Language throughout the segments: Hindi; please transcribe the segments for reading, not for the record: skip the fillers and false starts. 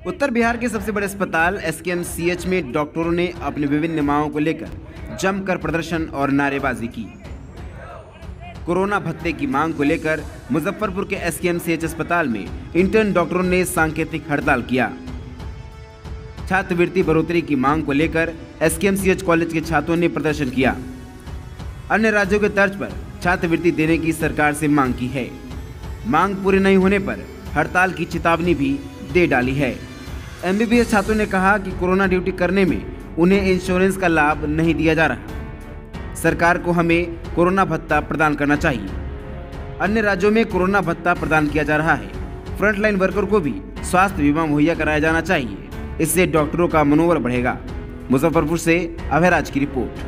उत्तर बिहार के सबसे बड़े अस्पताल एसकेएमसीएच में डॉक्टरों ने अपनी विभिन्न मांगों को लेकर जमकर प्रदर्शन और नारेबाजी की। कोरोना भत्ते की मांग को लेकर मुजफ्फरपुर के एसकेएमसीएच अस्पताल में इंटर्न डॉक्टरों ने सांकेतिक हड़ताल किया। छात्रवृत्ति बढ़ोतरी की मांग को लेकर एसकेएमसीएच कॉलेज के छात्रों ने प्रदर्शन किया। अन्य राज्यों के तर्ज पर छात्रवृत्ति देने की सरकार से मांग की है। मांग पूरी नहीं होने पर हड़ताल की चेतावनी भी दे डाली है। एमबीबीएस छात्रों ने कहा कि कोरोना ड्यूटी करने में उन्हें इंश्योरेंस का लाभ नहीं दिया जा रहा। सरकार को हमें कोरोना भत्ता प्रदान करना चाहिए। अन्य राज्यों में कोरोना भत्ता प्रदान किया जा रहा है। फ्रंटलाइन वर्कर को भी स्वास्थ्य बीमा मुहैया कराया जाना चाहिए। इससे डॉक्टरों का मनोबल बढ़ेगा। मुजफ्फरपुर से अभयराज की रिपोर्ट।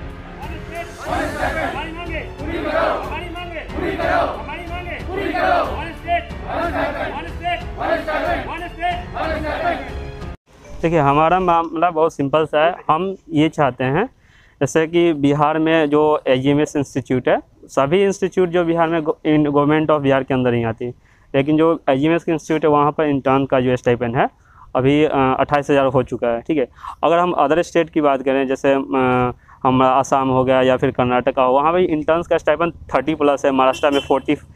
देखिए, हमारा मामला बहुत सिंपल सा है। हम ये चाहते हैं जैसे कि बिहार में जो एजीएमएस इंस्टीट्यूट है, सभी इंस्टीट्यूट जो बिहार में गवर्नमेंट ऑफ बिहार के अंदर ही आती है, लेकिन जो एजीएमएस के इंस्टीट्यूट है वहाँ पर इंटर्न का जो स्टाइपेंड है अभी 28,000 हो चुका है। ठीक है, अगर हम अदर स्टेट की बात करें, जैसे हम आसाम हो गया या फिर कर्नाटका हो, वहाँ भी इंटर्न्स का स्टाइपेंड 30+ है। महाराष्ट्र में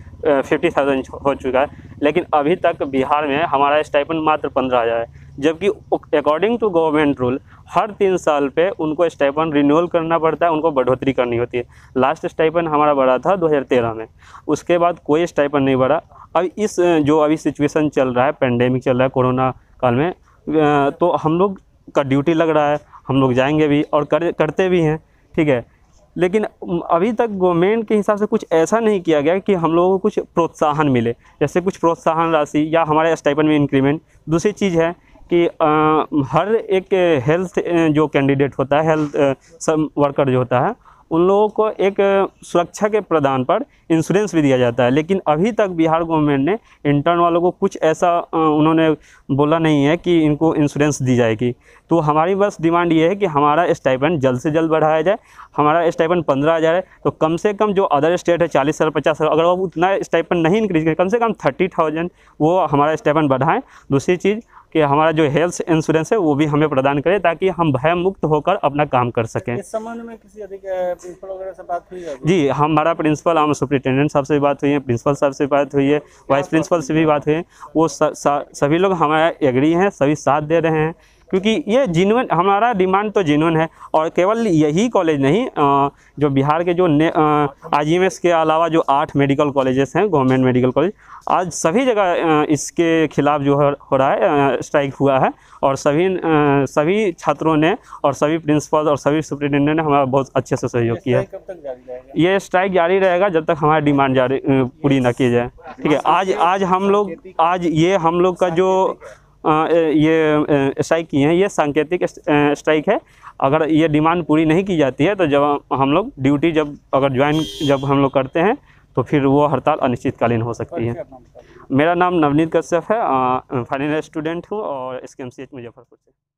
50,000 हो चुका है, लेकिन अभी तक बिहार में हमारा स्टाइपेंड मात्र 15,000 है। जबकि अकॉर्डिंग टू गवर्नमेंट रूल हर 3 साल पे उनको स्टाइपेंड रिन्यूअल करना पड़ता है, उनको बढ़ोतरी करनी होती है। लास्ट स्टाइपेंड हमारा बढ़ा था 2013 में, उसके बाद कोई स्टाइपेंड नहीं बढ़ा। अब इस जो अभी सिचुएशन चल रहा है, पेंडेमिक चल रहा है कोरोना काल में, तो हम लोग का ड्यूटी लग रहा है, हम लोग जाएंगे भी और करते भी हैं। ठीक है, लेकिन अभी तक गवर्नमेंट के हिसाब से कुछ ऐसा नहीं किया गया कि हम लोगों को कुछ प्रोत्साहन मिले, जैसे कुछ प्रोत्साहन राशि या हमारे स्टाइपेंड में इंक्रीमेंट। दूसरी चीज़ है कि हर एक हेल्थ जो कैंडिडेट होता है, हेल्थ वर्कर जो होता है, उन लोगों को एक सुरक्षा के प्रदान पर इंश्योरेंस भी दिया जाता है। लेकिन अभी तक बिहार गवर्नमेंट ने इंटर्न वालों को कुछ ऐसा उन्होंने बोला नहीं है कि इनको इंश्योरेंस दी जाएगी। तो हमारी बस डिमांड ये है कि हमारा स्टाइपेंड जल्द से जल्द बढ़ाया जाए। हमारा स्टाइपेंड 15,000 है, तो कम से कम जो अदर स्टेट है 40,000 50,000, अगर वो उतना स्टाइपेंड नहीं इंक्रीज करें, कम से कम 30,000 वो हमारा स्टाइपेंड बढ़ाएं। दूसरी चीज़ कि हमारा जो हेल्थ इंश्योरेंस है वो भी हमें प्रदान करें, ताकि हम भय मुक्त होकर अपना काम कर सकें। इस संबंध में किसी अधिक प्रिंसिपल वगैरह से बात हुई है? जी, हमारा प्रिंसिपल, हम सुपरिटेंडेंट साहब से भी बात हुई है, प्रिंसिपल साहब से बात हुई है, वाइस प्रिंसिपल से भी बात हुई है। वो सभी लोग हमारे एग्री हैं, सभी साथ दे रहे हैं, क्योंकि ये जेन्युइन, हमारा डिमांड तो जेन्युइन है। और केवल यही कॉलेज नहीं, जो बिहार के जो आईजीएमएस के अलावा जो 8 मेडिकल कॉलेजेस हैं, गवर्नमेंट मेडिकल कॉलेज, आज सभी जगह इसके खिलाफ जो हो रहा है स्ट्राइक हुआ है। और सभी छात्रों ने और सभी प्रिंसिपल और सभी सुपरिटेंडेंट ने हमारा बहुत अच्छे से सहयोग किया है। कब तक जारी रहेगा? ये स्ट्राइक जारी रहेगा जब तक हमारी डिमांड पूरी ना की जाए। ठीक है, आज हम लोग का जो ये स्ट्राइक किए हैं, ये सांकेतिक स्ट्राइक है। अगर ये डिमांड पूरी नहीं की जाती है तो जब हम लोग ड्यूटी जब हम लोग करते हैं तो फिर वो हड़ताल अनिश्चितकालीन हो सकती है। मेरा नाम नवनीत कश्यप है, फाइनल स्टूडेंट हूँ और एसकेएमसीएच मुजफ्फरपुर से।